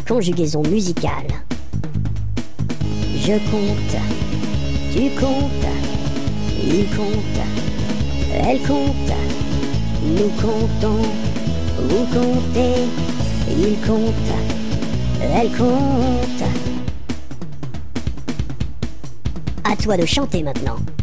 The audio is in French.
conjugaison musicale. Je compte, tu comptes, il compte, elle compte, nous comptons, vous comptez, il compte, elle compte. À toi de chanter maintenant.